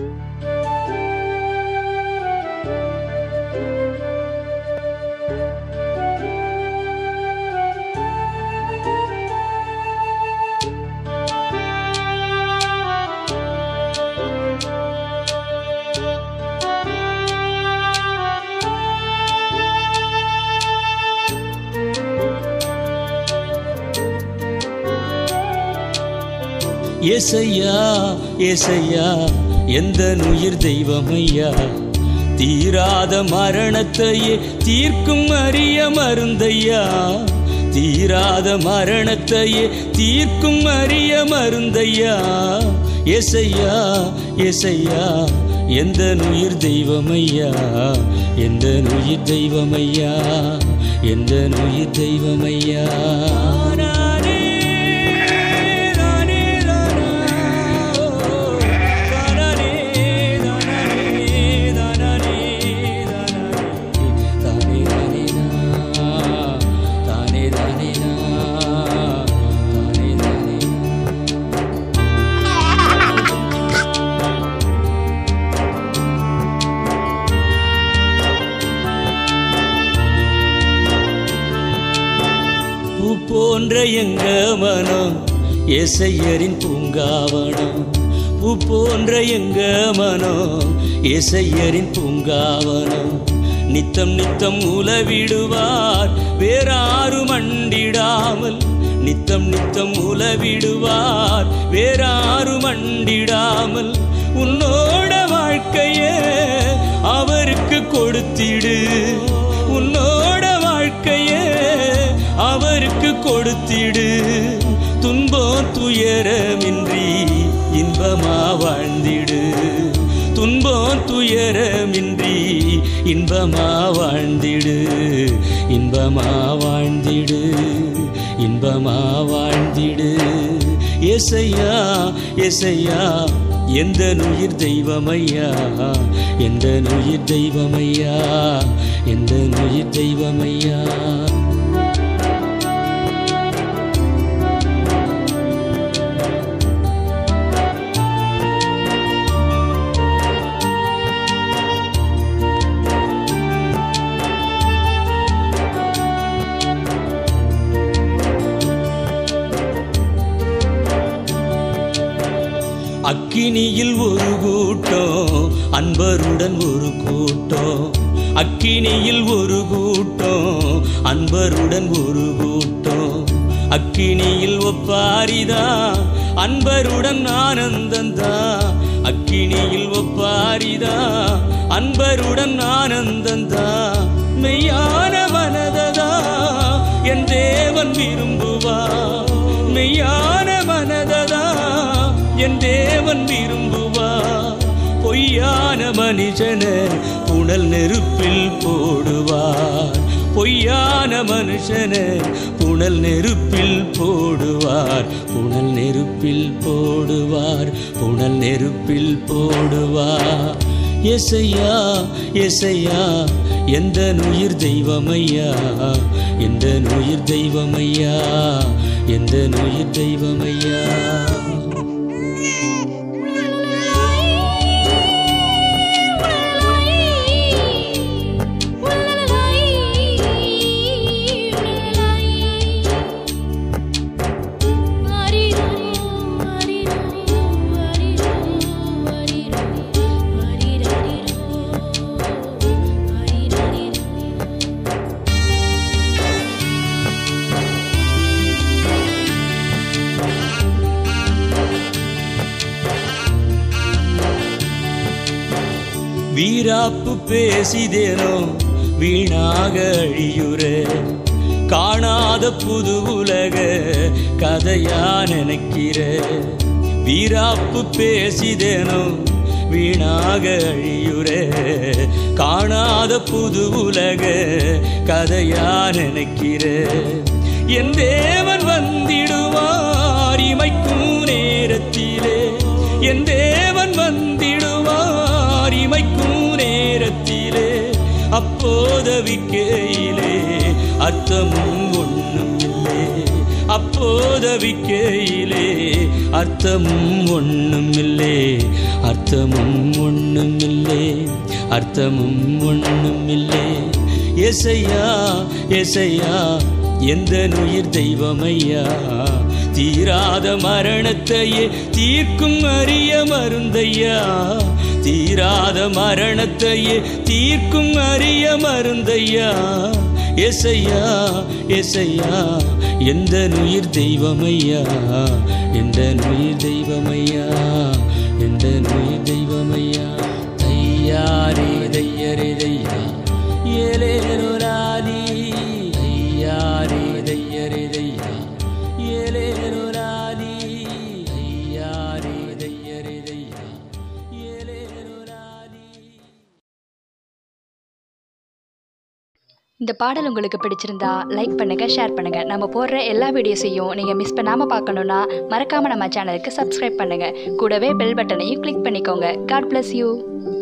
ஏசையா ஏசையா எந்த உயிர் தெய்வமையா, தீராத மரணத்தையே தீர்க்கும் அரிய மருந்தையா, தீராத மரணத்தையே தீர்க்கும் அரிய மருந்தையா. ஏசையா ஏசையா எந்த உயிர் தெய்வமையா, எந்த உயிர் தெய்வமையா, எந்த உயிர் தெய்வமையா. போன்ற எங்க மனம் ஏசையரின் பூங்காவனம், பூ போன்ற எங்க மனம் ஏசையரின் பூங்காவனம். நித்தம் நித்தம் உலவிடுவார் வேறாரும் மண்டிடாமல், நித்தம் நித்தம் உலவிடுவார் வேறாரும் மண்டிடாமல். உன்னோட வாழ்க்கையே அவருக்கு கொடுத்திடு, உன்னோட வாழ்க்கையே அவருக்கு கொடுத்திடு. துன்பம் துயரமின்றி இன்பமா வாழ்ந்திடு, துன்பம் துயரமின்றி இன்பமா வாழ்ந்திடு, இன்பமா வாழ்ந்திடு, இன்பமா வாழ்ந்திடு. ஏசையா ஏசையா எந்த உயிர் தெய்வமையா, எந்த உயிர் தெய்வமையா, எந்த உயிர் தெய்வமையா. அக்கினியில் ஒரு கூட்டம் அன்பருடன் ஒரு கூட்டம், அக்கினியில் ஒரு கூட்டம் அன்பருடன் ஒரு கூட்டம். அக்கினியில் ஒப்பாரிதான் அன்பருடன் ஆனந்தந்தான், அக்கினியில் ஒப்பாரிதான் அன்பருடன் ஆனந்தந்தான். மெய்யான மனததா என் தேவன் விரும்புவார், மெய்யான மனததா என் தேவன் விரும்புவார். பொய்யான மனுஷனை புனல் நெருப்பில் போடுவார், பொய்யான மனுஷனை புனல் நெருப்பில் போடுவார், புனல் நெருப்பில் போடுவார், புனல் நெருப்பில் போடுவார். ஏசையா ஏசையா எந்த உயிர் தெய்வமையா, எந்த உயிர் தெய்வமையா, எந்த உயிர் தெய்வமையா. வீராப்பு பேசிதேனோ வீணாக அழியுறே, காணாத புது உலக கதையா நினைக்கிற. வீராப்பு பேசிதேனோ வீணாக அழியுறே, காணாத புது உலக கதையா நினைக்கிற. என் தேவன் வந்திடுவார் இமைக்கும் நேரத்திலே, என் தேவன் வந்திடுவார் இமைக்கும் நேரத்திலே. அப்போதவிக்கையிலே அர்த்தமும் ஒன்றும் இல்லை, அப்போதவிக்கையிலே அர்த்தமும் ஒண்ணுமில்லே, அர்த்தமும் ஒண்ணுமில்லே, அர்த்தமும் ஒண்ணுமில்லே. ஏசையா ஏசையா எந்த உயிர் தெய்வமையா, தீராத மரணத்தையே தீர்க்கும் அரிய மருந்தையா, தீராத மரணத்தையே தீர்க்கும் அரிய மருந்தையா. ஏசையா ஏசையா எந்த உயிர் தெய்வமையா, எந்த உயிர் தெய்வமையா, எந்த உயிர் தெய்வமையா. தையாரே தையரே தையா ஏலேரோ லாலி, தையாரே தையரே தையா ஏலேரோ லாலி, தையாரே தையரே தையா ஏலேரோ லாலி. இந்த பாடல் உங்களுக்கு பிடிச்சிருந்தா லைக் பண்ணுங்க, ஷேர் பண்ணுங்க. நம்ம போடுற எல்லா வீடியோஸையும் நீங்க மிஸ் பண்ணாம பார்க்கணும்னா மறக்காம நம்ம சேனலுக்கு சப்ஸ்கிரைப் பண்ணுங்க. கூடவே பெல் பட்டனையும் கிளிக் பண்ணிக்கோங்க. God bless you.